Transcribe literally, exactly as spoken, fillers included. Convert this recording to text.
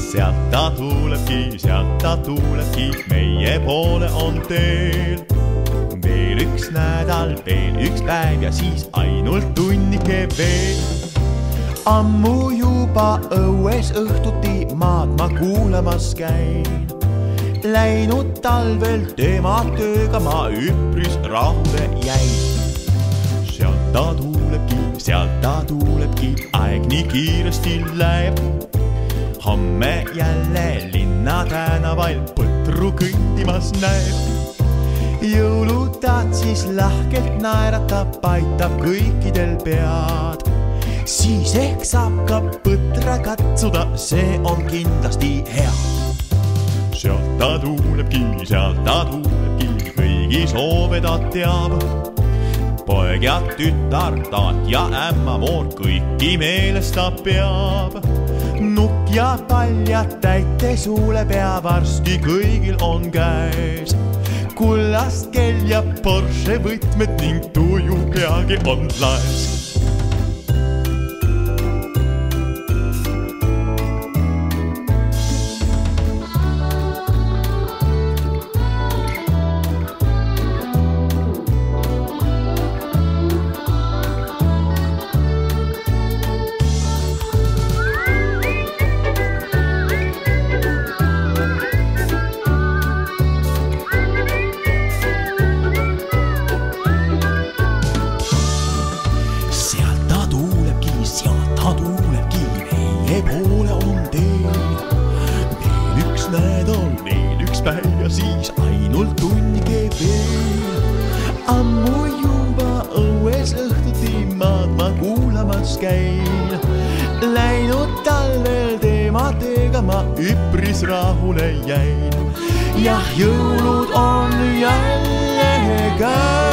sealt ta tulebki, sealt ta tulebki, meie poole on teel. Veel üks nädal, veel üks päev ja siis ainult tunnike veel. Ammu juba õues õhtuti maad ma kuulamas käin. Läinud talvel tema tööga ma üpris rahule jäin. Sealt ta tulebki, sealt ta tulebki, aeg nii kiiresti läheb. Homme jälle linna tänavail põtru kõndimas näeb. Jõulutad siis lahkelt naeratab, paitab kõikidel pead. Siis ehk saab ka põtra katsuda, see on kindlasti hea. Sealt ta tulebki, sealt ta tulebki, kõigi soove ta teab. Poeg ja tütar, taat ja ämma moor, kõiki meeles ta peab. Nukk ja pall ja täite suule pea, varsti kõigil on käes. Kullast kell ja Porsche võtmed ning tuju peagi on laes. Poole on teel. Veel üks nädal, veel üks päev ja siis ainult tunnike veel. Ammu juba õues õhtuti maad ma kuulamas käin. Läinud talvel tema tööga ma üpris rahule jäin. Jah, jõulud on jälle käes.